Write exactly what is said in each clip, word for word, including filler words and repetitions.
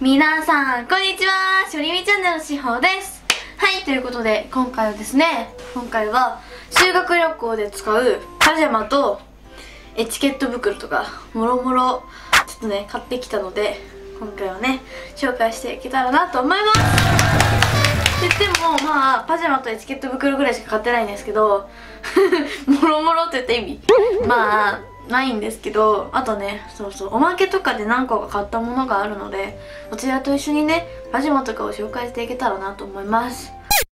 皆さんこんにちは、しょりみチャンネルのしほです。はい、ということで今回はですね今回は修学旅行で使うパジャマとエチケット袋とかもろもろちょっとね買ってきたので、今回はね紹介していけたらなと思います。って言ってもまあパジャマとエチケット袋ぐらいしか買ってないんですけどもろもろって言った意味まあないんですけど、あとねそうそうおまけとかで何個か買ったものがあるので、こちらと一緒にねパジャマとかを紹介していけたらなと思います。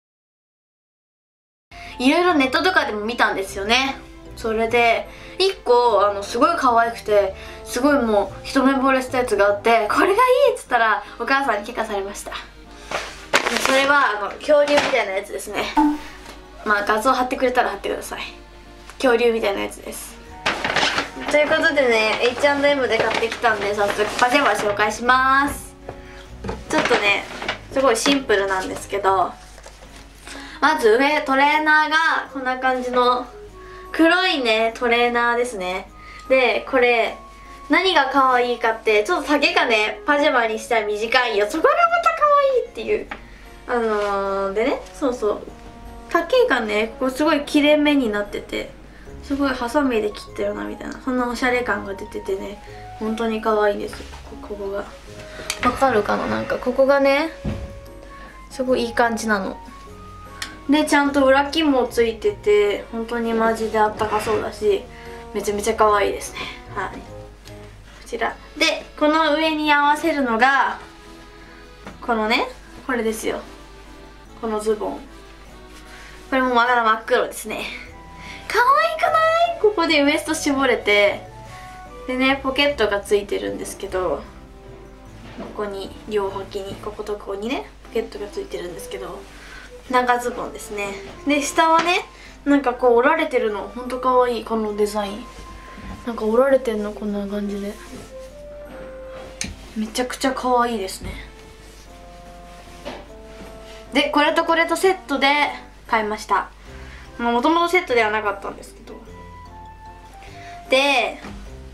いろいろネットとかでも見たんですよね。それでいっこあのすごい可愛くてすごいもう一目惚れしたやつがあって、これがいいっつったらお母さんに許可されました。それはあの恐竜みたいなやつですね。まあ画像貼ってくれたら貼ってください。恐竜みたいなやつです。ということでね エイチアンドエム で買ってきたんで、早速パジャマ紹介します。ちょっとねすごいシンプルなんですけど、まず上トレーナーがこんな感じの黒いねトレーナーですね。でこれ何が可愛いかって、ちょっと丈がねパジャマにしたら短いよ。そこがまた可愛いっていうあのー、でねそうそう丈がねここすごい切れ目になってて、すごいハサミで切ったようなみたいな、そんなおしゃれ感が出ててね本当に可愛いんですよ。ここがわかるかな、なんかここがねすごいいい感じなので、ちゃんと裏起もついてて本当にマジであったかそうだし、めちゃめちゃ可愛いですね。はい、こちらでこの上に合わせるのがこのねこれですよ。このズボン、これもまだ真っ黒ですね。可愛くない？ここでウエスト絞れて、でねポケットがついてるんですけど、ここに両脇にこことここにねポケットがついてるんですけど、長ズボンですね。で下はねなんかこう折られてるの、ほんと可愛い。このデザインなんか折られてんの、こんな感じでめちゃくちゃ可愛いですね。でこれとこれとセットで買いました。もともとセットではなかったんですけど、で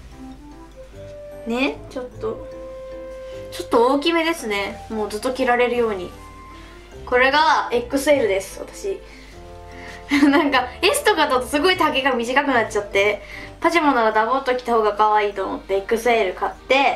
ねちょっとちょっと大きめですね。もうずっと着られるように。これが エックスエル です。私なんか エス とかだとすごい丈が短くなっちゃって、パジャマならダボっと着た方が可愛いと思って エックスエル 買って、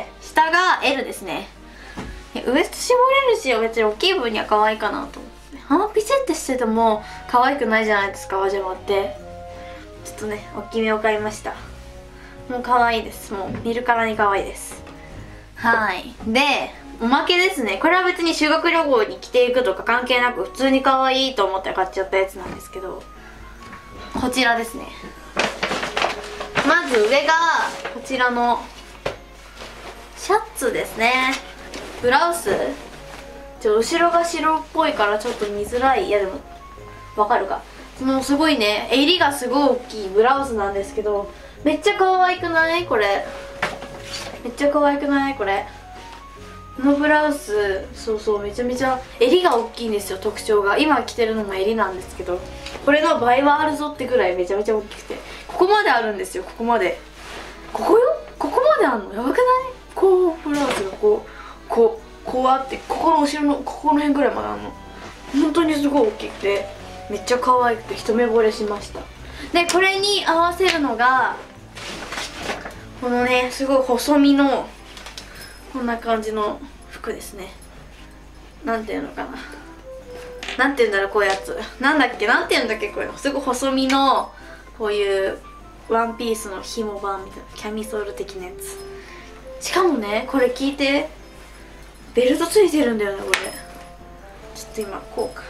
下が エル ですね。ウエスト絞れるし別に大きい分には可愛いかなと思って、あんまピシッてしてても可愛くないじゃないですかパジャマって。ちょっとね大きめを買いました。もう可愛いです。もう見るからに可愛いです。はい、でおまけですね。これは別に修学旅行に着ていくとか関係なく普通に可愛いと思って買っちゃったやつなんですけど、こちらですね。まず上がこちらのシャツですね。ブラウスちょ後ろが白っぽいからちょっと見づらい。いやでもわかるか。そのすごいね襟がすごい大きいブラウスなんですけど、めっちゃ可愛くないこれ。めっちゃ可愛くないこれ。このブラウスそうそうめちゃめちゃ襟が大きいんですよ。特徴が今着てるのも襟なんですけど、これの倍はあるぞってぐらいめちゃめちゃ大きくて、ここまであるんですよ。ここまでここよここまであんのやばくない？こうブラウスがこうこうこうあって、ここの後ろのここの辺ぐらいまであんの。本当にすごい大きくてめっちゃ可愛くて一目惚れしました。でこれに合わせるのがこのねすごい細身のこんな感じの服ですね。なんていうのかな、なんていうんだろうこういうやつ、なんだっけなんていうんだっけこれ、すごい細身のこういうワンピースの紐版みたいなキャミソール的なやつ。しかもねこれ聞いて、ベルトついてるんだよねこれ。ちょっと今こうか、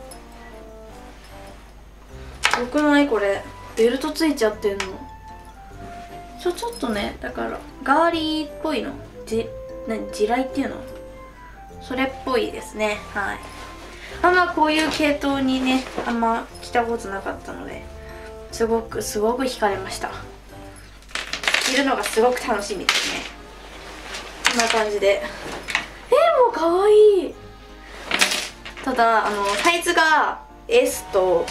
よくないこれ。ベルトついちゃってんの。ちょちょっとねだからガーリーっぽいの、じ何地雷っていうの、それっぽいですね。はい、あんまこういう系統にねあんま着たことなかったので、すごくすごく惹かれました。着るのがすごく楽しみですね。こんな感じで、えー、もうかわいい。ただあのサイズが エス と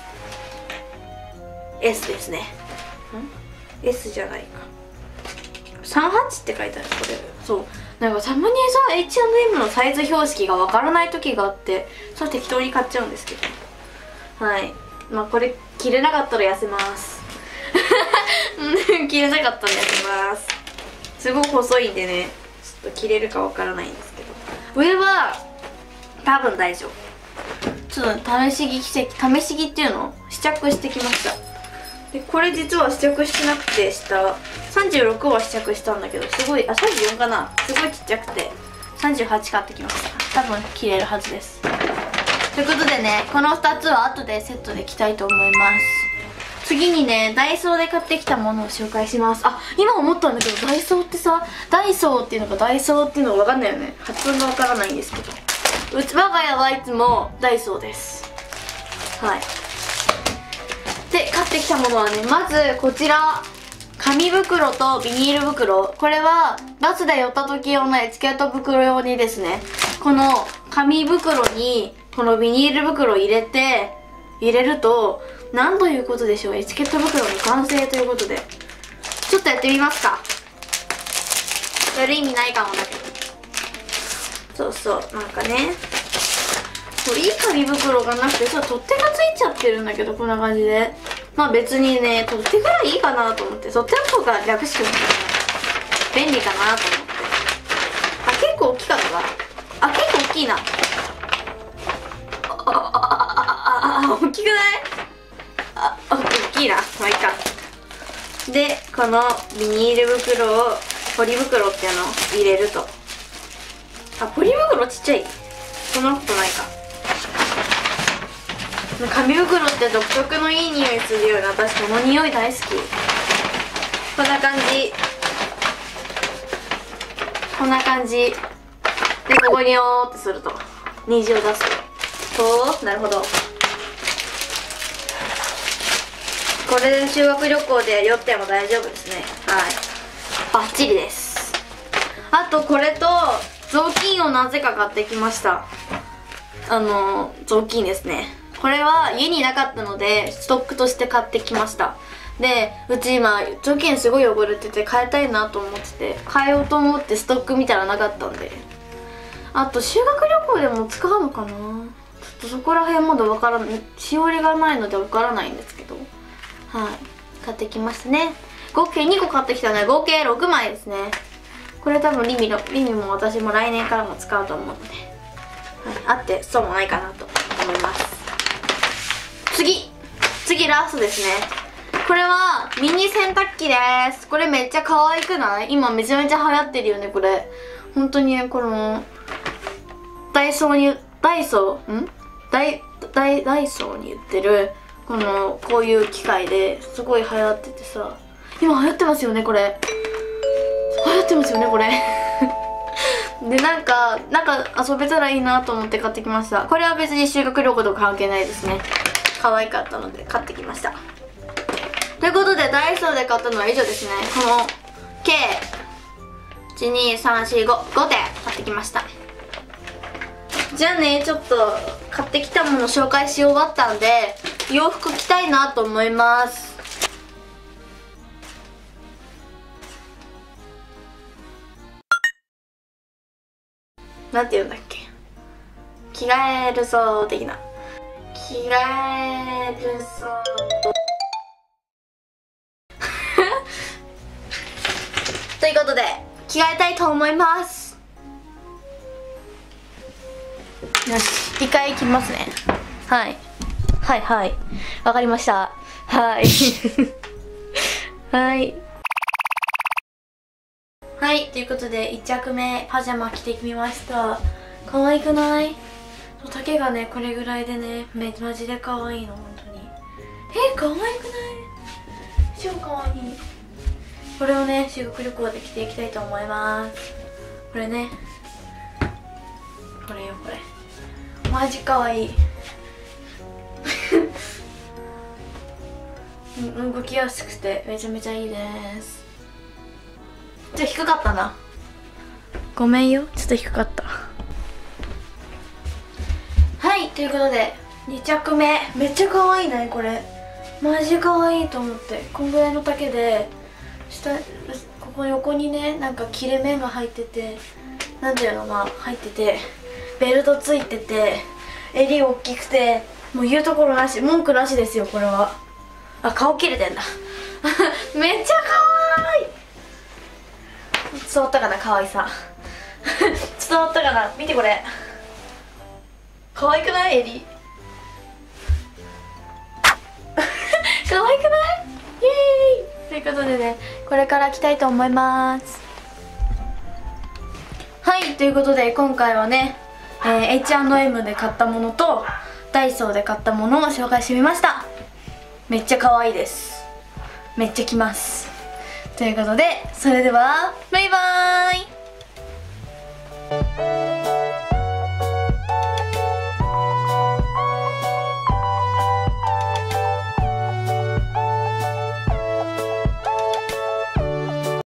エス ですね。ん エス じゃないかさんじゅうはちって書いてある。これそうなんかたまにさ エイチアンドエム のサイズ標識がわからない時があって、それ適当に買っちゃうんですけど、はい。まあこれ着れなかったら痩せます着れなかったら痩せます。すごく細いんでね、ちょっと着れるかわからないんですけど、上は多分大丈夫。ちょっと試し着して試し着っていうのを試着してきました。でこれ実は試着してなくて、下さんじゅうろくは試着したんだけど、すごいあさんじゅうよんかな、すごいちっちゃくてさんじゅうはち買ってきました。多分着れるはずです。ということでね、このふたつは後でセットで着たいと思います。次にね、ダイソーで買ってきたものを紹介します。あ、今思ったんだけど、ダイソーってさ、ダイソーっていうのかダイソーっていうのが分かんないよね。発音が分からないんですけど、うち我が家はいつもダイソーです。はい。で買ってきたものはね、まずこちら紙袋とビニール袋。これはバスで寄った時用のエチケット袋用にですね、この紙袋にこのビニール袋を入れて入れると、なんということでしょう、エチケット袋の完成ということで、ちょっとやってみますか。やる意味ないかもだけど、そうそう、なんかね、そういい紙袋がなくてさ、取っ手がついちゃってるんだけど、こんな感じで、まあ別にね、取っ手ぐらいいいかなと思って、取っ手の方が楽しく便利かなと思って。あ、結構大きかったわ。あ、結構大きいな。ああああ、大きくない？あ、大きいな。まあいいか。で、このビニール袋を、ポリ袋っていうのを入れると。あ、ポリ袋ちっちゃい。そんなことないか。紙袋って独特のいい匂いするような、私この匂い大好き。こんな感じ。こんな感じ。で、ここによーってすると虹を出すと、なるほど。これで修学旅行で酔っても大丈夫ですね。はい。バッチリです。あとこれと雑巾をなぜか買ってきました。あの雑巾ですね。これは家になかったのでストックとして買ってきました。で、うち今雑巾すごい汚れてて変えたいなと思ってて、変えようと思ってストック見たらなかったんで、あと修学旅行でも使うのかな、ちょっとそこら辺まだわからない、しおりがないのでわからないんですけど、はい、買ってきましたね。合計にこ買ってきたので合計ろくまいですね。これ多分リミのリミも私も来年からも使うと思うので、はい、あってそうもないかなと思います。次次ラストですね。これはミニ洗濯機です。これめっちゃ可愛くない？今めちゃめちゃ流行ってるよね、これ。本当にこのダイソーにダイソーんダイダイダイソーに売ってるこのこういう機械ですごい流行っててさ、今流行ってますよね、これ。流行ってますよね、これ。で、なんかなんか遊べたらいいなと思って買ってきました。これは別に修学旅行と関係ないですね。可愛かったので買ってきました。ということでダイソーで買ったのは以上ですね。この計いちにさんしごごてん買ってきました。じゃあね、ちょっと買ってきたもの紹介し終わったんで洋服着たいなと思います。なんて言うんだっけ、着替えるぞ的な、着替えるぞということで着替えたいと思います。よし、一回着ますね。はいはいはい、わかりました。はいはいはい、ということでいっちゃくめパジャマ着てみました。可愛くない？丈がねこれぐらいでね、めマジで可愛いの、本当に。え、可愛くない？超可愛い。これをね修学旅行で着ていきたいと思います。これね、これよ、これマジ可愛い動きやすくてめちゃめちゃいいです。ちょっと低かったな、ごめんよ、ちょっと低かった。はい、ということでにちゃくめ、めっちゃ可愛いね、これマジ可愛いと思って。こんぐらいの丈で下、ここの横にねなんか切れ目が入ってて、なんていうの、まあ入っててベルトついてて襟大きくて、もう言うところなし、文句なしですよこれは。あ、顔切れてんだめっちゃかわいい。伝わったかな、かわいさ伝わったかな。見てこれ、かわいくない？襟かわいくない？イエーイということでね、これから着たいと思います。はい、ということで今回はね、えー、エイチアンドエム で買ったものとダイソーで買ったものを紹介してみました。めっちゃ可愛いです。めっちゃ着ます。ということで、それではバイバーイ。